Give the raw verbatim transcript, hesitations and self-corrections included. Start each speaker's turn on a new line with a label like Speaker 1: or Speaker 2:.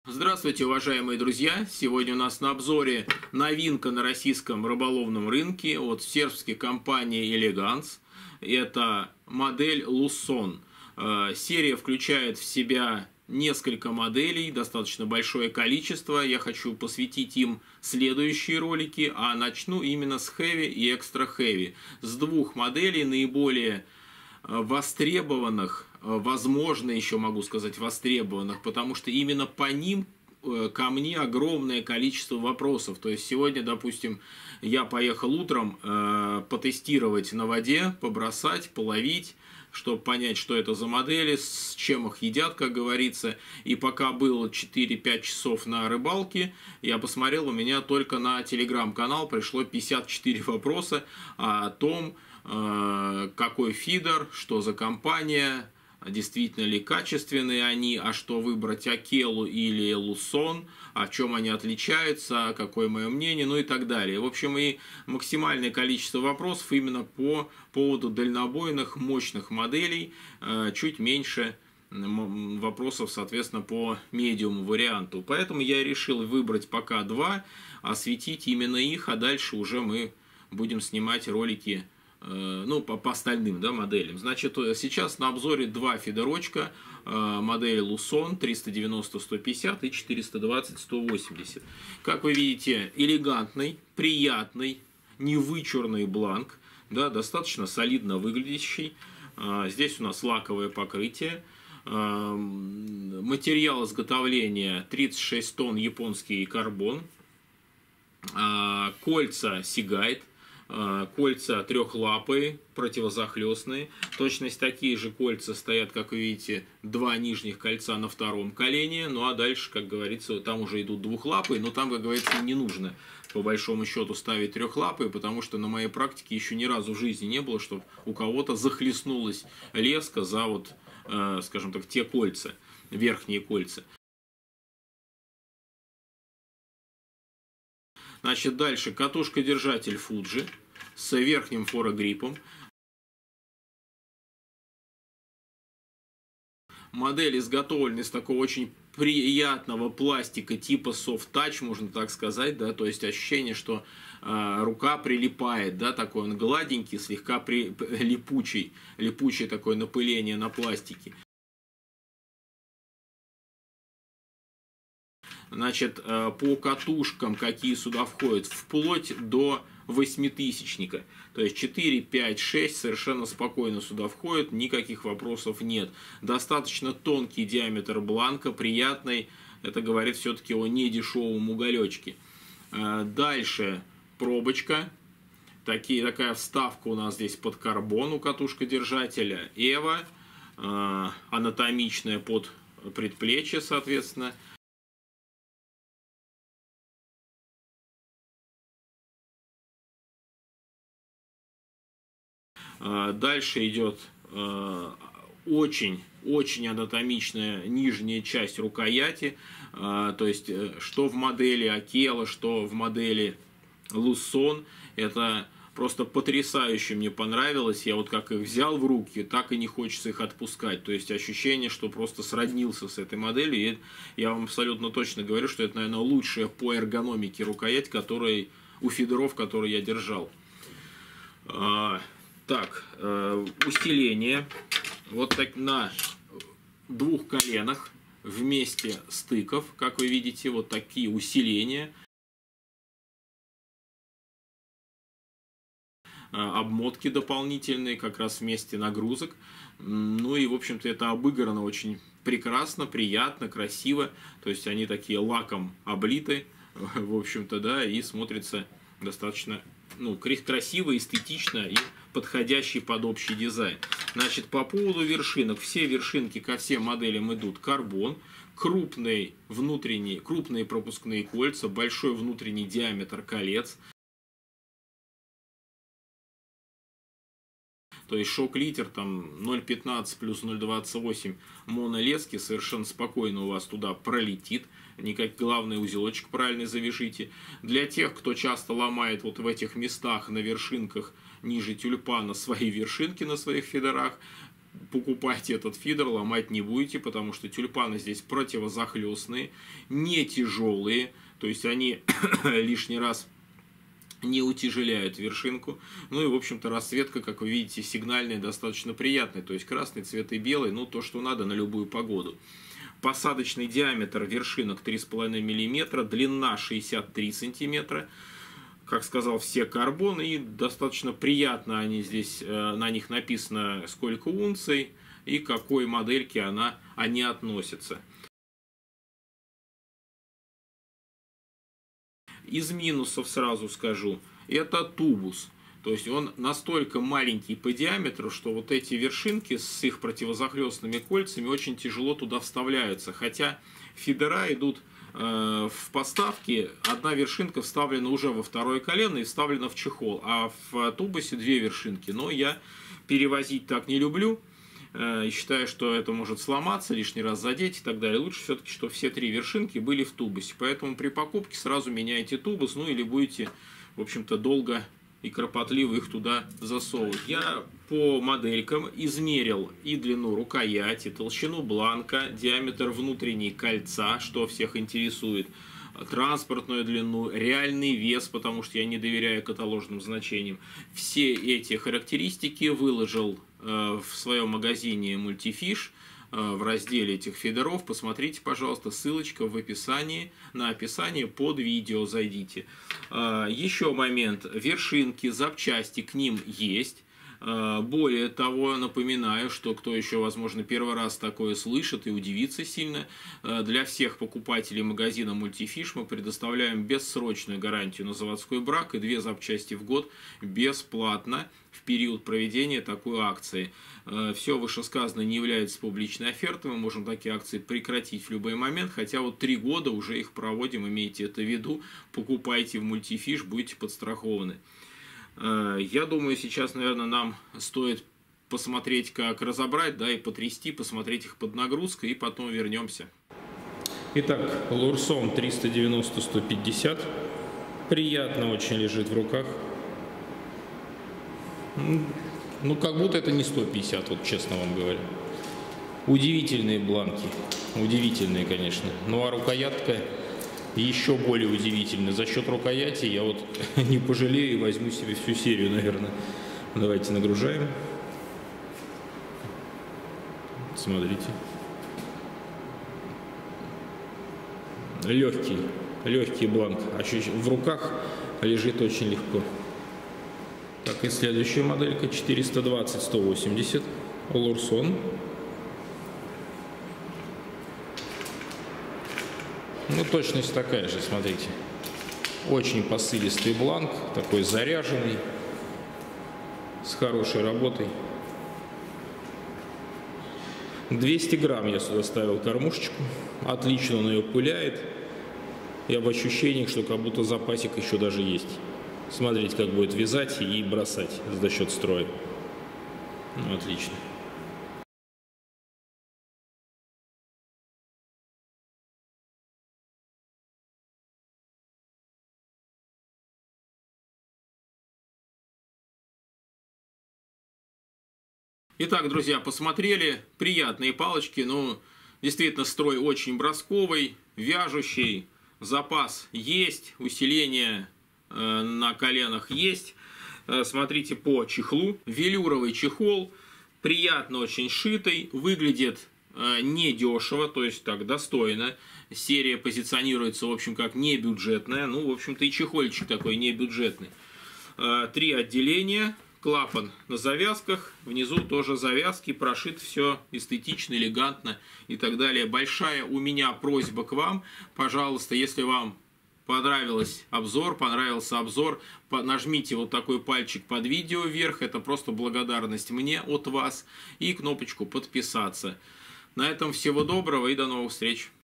Speaker 1: Здравствуйте, уважаемые друзья! Сегодня у нас на обзоре новинка на российском рыболовном рынке от сербской компании Elegance. Это модель Luson. Серия включает в себя несколько моделей, достаточно большое количество. Я хочу посвятить им следующие ролики, а начну именно с Heavy и Extra Heavy. С двух моделей наиболее востребованных, возможно, еще могу сказать востребованных, потому что именно по ним ко мне огромное количество вопросов. То есть сегодня, допустим, я поехал утром э, потестировать на воде, побросать, половить, чтобы понять, что это за модели, с чем их едят, как говорится. И пока было четыре-пять часов на рыбалке, я посмотрел, у меня только на телеграм-канал пришло пятьдесят четыре вопроса о том, какой фидер, что за компания, действительно ли качественные они, а что выбрать, Акелу или Luson, о чем они отличаются, какое мое мнение, ну и так далее. В общем, и максимальное количество вопросов именно по поводу дальнобойных, мощных моделей, чуть меньше вопросов, соответственно, по медиум варианту. Поэтому я решил выбрать пока два, осветить именно их, а дальше уже мы будем снимать ролики, ну, по, по остальным, да, моделям. Значит, сейчас на обзоре два фидерочка, модели Luson триста девяносто сто пятьдесят и четыреста двадцать сто восемьдесят. Как вы видите, элегантный, приятный, невычурный бланк, да, достаточно солидно выглядящий. Здесь у нас лаковое покрытие. Материал изготовления тридцать шесть тонн японский карбон. Кольца Seagate. Кольца трехлапые, противозахлестные. Точность такие же кольца стоят, как вы видите, два нижних кольца на втором колене. Ну а дальше, как говорится, там уже идут двухлапые, но там, как говорится, не нужно по большому счету ставить трехлапые, потому что на моей практике еще ни разу в жизни не было, чтобы у кого-то захлестнулась леска за вот, э, скажем так, те кольца, верхние кольца. Значит, дальше катушка-держатель Fuji с верхним форогриппом. Модель изготовлена из такого очень приятного пластика типа soft touch, можно так сказать, да, то есть ощущение, что э, рука прилипает, да, такой он гладенький, слегка при, липучий, липучее такое напыление на пластике. Значит, по катушкам, какие сюда входят, вплоть до восьмитысячника. То есть четыре, пять, шесть совершенно спокойно сюда входят, никаких вопросов нет. Достаточно тонкий диаметр бланка, приятный. Это говорит все-таки о недешевом уголечке. Дальше пробочка. Такие, такая вставка у нас здесь под карбон у катушка-держателя. Эва, анатомичная под предплечье, соответственно. Дальше идет очень-очень анатомичная нижняя часть рукояти. То есть, что в модели Акела, что в модели Luson. Это просто потрясающе мне понравилось. Я вот как их взял в руки, так и не хочется их отпускать. То есть, ощущение, что просто сроднился с этой моделью. И я вам абсолютно точно говорю, что это, наверное, лучшая по эргономике рукоять, которая, у фидеров, которые я держал. Так, э, усиление вот так на двух коленах вместе стыков, как вы видите, вот такие усиления. Обмотки дополнительные, как раз вместе нагрузок. Ну и, в общем-то, это обыграно очень прекрасно, приятно, красиво. То есть они такие лаком облиты, в общем-то, да, и смотрится достаточно, ну, красиво, эстетично и подходящий под общий дизайн. Значит, по поводу вершинок. Все вершинки ко всем моделям идут карбон. Крупные внутренние, крупные пропускные кольца, большой внутренний диаметр колец. То есть шок-литер там ноль пятнадцать плюс ноль двадцать восемь монолески совершенно спокойно у вас туда пролетит. Никак, главный узелочек правильно завяжите. Для тех, кто часто ломает вот в этих местах на вершинках ниже тюльпана свои вершинки на своих фидерах, покупайте этот фидер, ломать не будете, потому что тюльпаны здесь противозахлестные, не тяжелые, то есть они лишний раз не утяжеляют вершинку. Ну и, в общем-то, расцветка, как вы видите, сигнальная, достаточно приятная. То есть красный цвет и белый, ну то, что надо на любую погоду. Посадочный диаметр вершинок три с половиной миллиметра, длина шестьдесят три сантиметра. Как сказал, все карбон, и достаточно приятно они здесь, на них написано, сколько унций и к какой модельке она, они относятся. Из минусов сразу скажу, это тубус. То есть он настолько маленький по диаметру, что вот эти вершинки с их противозахлестными кольцами очень тяжело туда вставляются. Хотя фидера идут э, в поставке, одна вершинка вставлена уже во второе колено и вставлена в чехол, а в тубусе две вершинки. Но я перевозить так не люблю. И считаю, что это может сломаться, лишний раз задеть и так далее. Лучше все-таки, чтобы все три вершинки были в тубусе. Поэтому при покупке сразу меняйте тубус, ну или будете, в общем-то, долго и кропотливо их туда засовывать. Я по моделькам измерил и длину рукояти, толщину бланка, диаметр внутренней кольца, что всех интересует, транспортную длину, реальный вес, потому что я не доверяю каталожным значениям. Все эти характеристики выложил в своем магазине Multifish в разделе этих фидеров. Посмотрите, пожалуйста, ссылочка в описании, на описание под видео зайдите. Еще момент, вершинки, запчасти к ним есть. Более того, напоминаю, что кто еще, возможно, первый раз такое слышит и удивится сильно, для всех покупателей магазина Multifish мы предоставляем бессрочную гарантию на заводской брак и две запчасти в год бесплатно в период проведения такой акции. Все вышесказанное не является публичной офертой, мы можем такие акции прекратить в любой момент, хотя вот три года уже их проводим, имейте это в виду, покупайте в Multifish, будете подстрахованы. Я думаю, сейчас, наверное, нам стоит посмотреть, как разобрать, да, и потрясти, посмотреть их под нагрузкой, и потом вернемся. Итак, Lurson триста девяносто сто пятьдесят. Приятно очень лежит в руках. Ну, как будто это не сто пятьдесят, вот честно вам говорю. Удивительные бланки. Удивительные, конечно. Ну, а рукоятка еще более удивительно. За счет рукояти я вот не пожалею и возьму себе всю серию, наверное. Давайте нагружаем. Смотрите. Легкий, легкий бланк. В руках лежит очень легко. Так, и следующая моделька четыреста двадцать сто восемьдесят. Lurson. Ну, точность такая же, смотрите. Очень посылистый бланк, такой заряженный, с хорошей работой. двести грамм я сюда ставил кормушечку. Отлично он ее пыляет. Я в ощущениях, что как будто запасик еще даже есть. Смотрите, как будет вязать и бросать за счет строя. Ну, отлично. Итак, друзья, посмотрели, приятные палочки, но действительно строй очень бросковый, вяжущий, запас есть, усиление э, на коленах есть. Э, смотрите по чехлу, велюровый чехол, приятно очень шитый, выглядит э, недешево, то есть так достойно. Серия позиционируется, в общем, как не бюджетная, ну, в общем-то, и чехольчик такой не бюджетный. Э, три отделения. Клапан на завязках, внизу тоже завязки, прошит все эстетично, элегантно и так далее. Большая у меня просьба к вам, пожалуйста, если вам понравился обзор, понравился обзор, нажмите вот такой пальчик под видео вверх, это просто благодарность мне от вас, и кнопочку подписаться. На этом всего доброго и до новых встреч.